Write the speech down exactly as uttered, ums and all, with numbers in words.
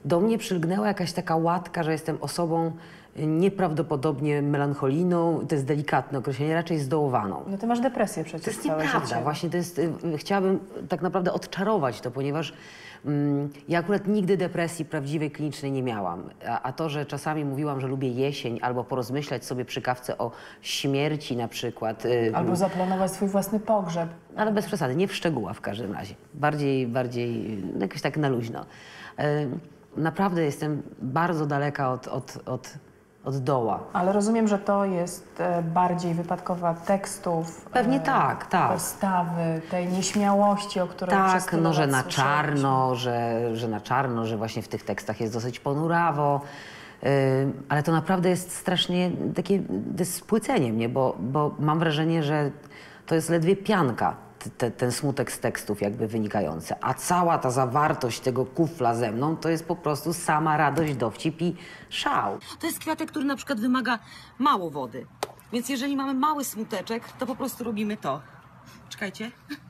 do mnie przylgnęła jakaś taka łatka, że jestem osobą nieprawdopodobnie melancholijną, to jest delikatne określenie, raczej zdołowaną. No ty masz depresję przecież To jest całe nieprawda, życie. właśnie to jest, y, chciałabym tak naprawdę odczarować to, ponieważ mm, ja akurat nigdy depresji prawdziwej, klinicznej nie miałam. A, a to, że czasami mówiłam, że lubię jesień albo porozmyślać sobie przy kawce o śmierci na przykład. Y, Albo zaplanować swój własny pogrzeb. Ale bez przesady, nie w szczegółach w każdym razie. Bardziej, bardziej no jakoś tak na luźno. Y, naprawdę jestem bardzo daleka od, od, od od doła. Ale rozumiem, że to jest e, bardziej wypadkowa tekstów. Pewnie e, tak, tak. Postawy, tej nieśmiałości, o której przez Tak, tyle no, że lat na słyszeliśmy. czarno, że, że na czarno, że właśnie w tych tekstach jest dosyć ponurawo. Yy, ale to naprawdę jest strasznie takie to jest spłycenie mnie, bo, bo mam wrażenie, że to jest ledwie pianka, te, ten smutek z tekstów jakby wynikający. A cała ta zawartość tego kufla ze mną to jest po prostu sama radość, dowcip i szał. To jest kwiatek, który na przykład wymaga mało wody. Więc jeżeli mamy mały smuteczek, to po prostu robimy to. Czekajcie.